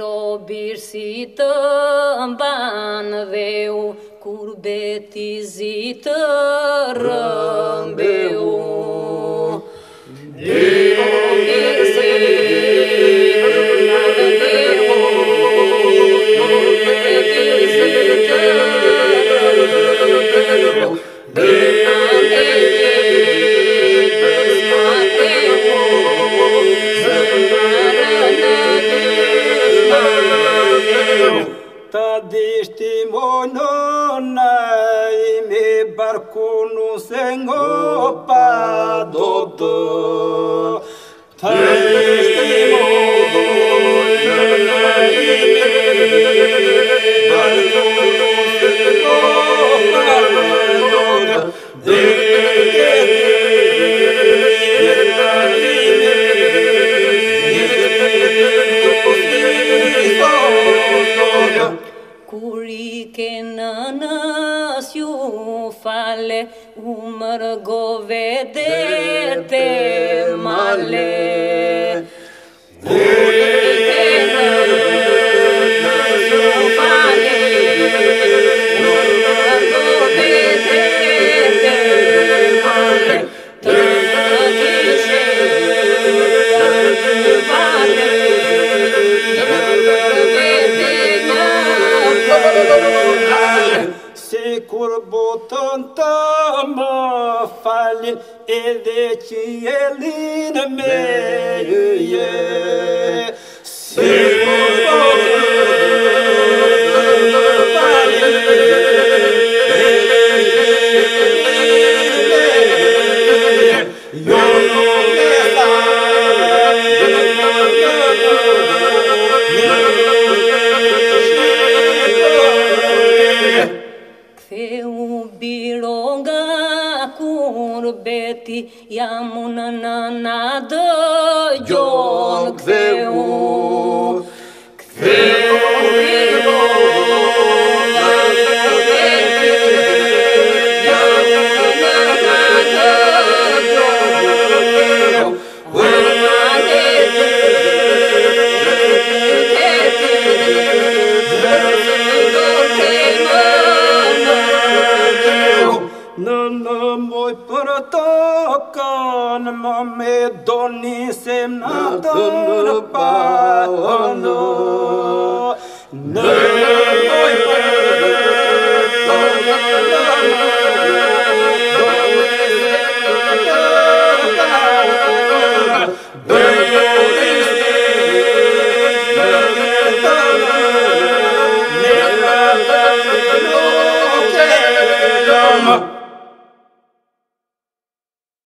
birsită în banveu, curbetizită râmbeu. Tadiștimonai barcunu sengopa dodo. Curiche nănăs iufale, umăr govedete male. Curiche nănăs iufale, umăr govedete male. Tătișe vale, Sicur botanta mă falin, e deci elin meie. Sicur botanta mă falin, e deci elin meie. Eu nu me Bironga curbeti yamuna nada jon kveu bironga curbeti yamuna nada jon Moj protokan me doni semnatan pano. Moj protokan